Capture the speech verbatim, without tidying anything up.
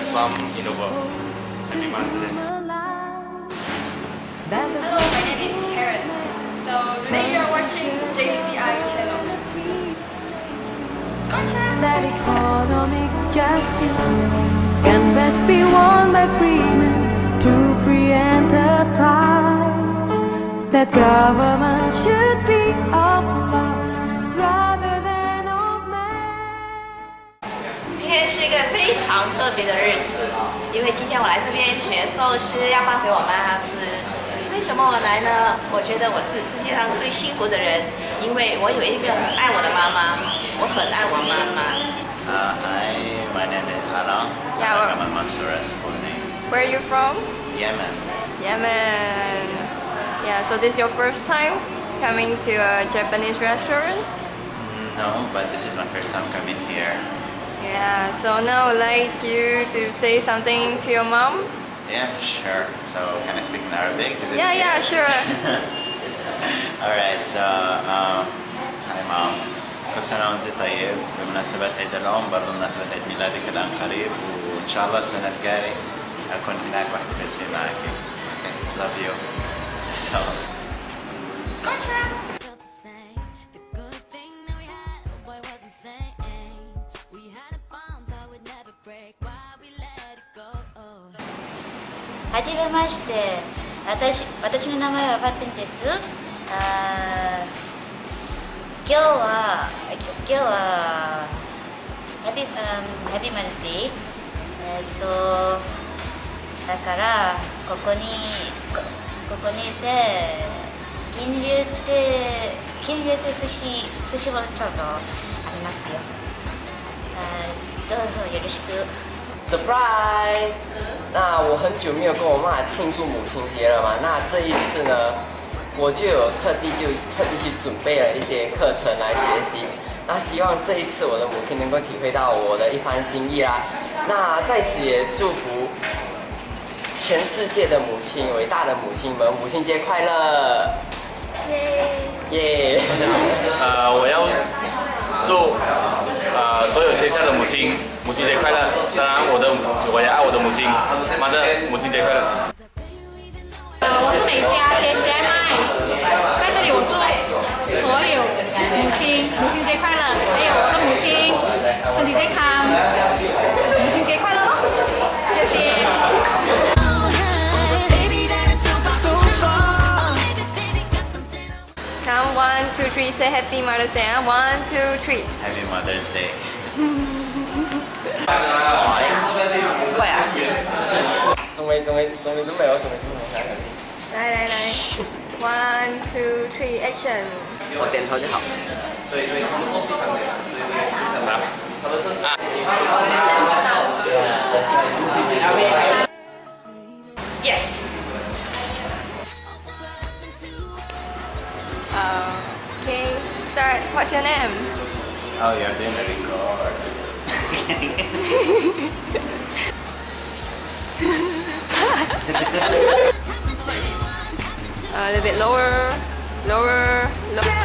best mom in the world. Happy Mother's Day. Hello, my name is Karen. So today you are watching J C I channel. Gotcha! That economic justice can best be won by freemen through free enterprise. That government should be of laws rather than of man. 今天是一个非常特别的日子哦，因为今天我来这边学寿司，要搬回我妈吃。为什么我来呢？我觉得我是世界上最幸福的人，因为我有一个很爱我的妈妈，我很爱我妈妈。 Uh, hi, my name is Lau. Yeah, I'm a Mansur's full name. Where are you from? Yemen. Yemen. Yeah, so this is your first time coming to a Japanese restaurant? No, but this is my first time coming here. Yeah, so now I'd like you to say something to your mom. Yeah, sure. So, can I speak in Arabic? Is it Yeah, okay? yeah, sure. Alright, so, uh, hi mom. كل سنة وانت طيب بمناسبة عيد الأم برضه بمناسبة عيد ميلادك الآن قريب وإن شاء الله السنة الجاية أكون هناك واحتفل معك. Okay, love you. So. Gotcha. はじめまして。私、私の名前はバッテンです。あ今日は、今日は、ハッピー、ハッピーマルスデー。えっと、だから、ここに、こ、ここにいて、金龍って、金龍って寿司、寿司もちょうどありますよ。あどうぞよろしく。 Surprise！ 那我很久没有跟我妈庆祝母亲节了嘛，那这一次呢，我就有特地就特地去准备了一些课程来学习。那希望这一次我的母亲能够体会到我的一番心意啦。那在此也祝福全世界的母亲，伟大的母亲们，母亲节快乐！耶！耶！ 呃，我要祝呃所有天下的母亲母亲节快乐。当然，我的我也爱我的母亲，妈的母亲节快乐。 呃，我是美嘉 J C I Mines， 在这里我祝所有母亲母亲节快乐，还有我的母亲身体健康，母亲节快乐咯，谢谢。 Count one, two, three. Say Happy Mother's Day. One, two, three. Happy Mother's Day. 快啊！仲未仲未仲未準備好，仲未準備好。 來來來 ，one, two, three, action！ 我點頭就好。 Yes。 Okay, start. What's your name? Oh, you're doing the record. A little bit lower, lower, lower.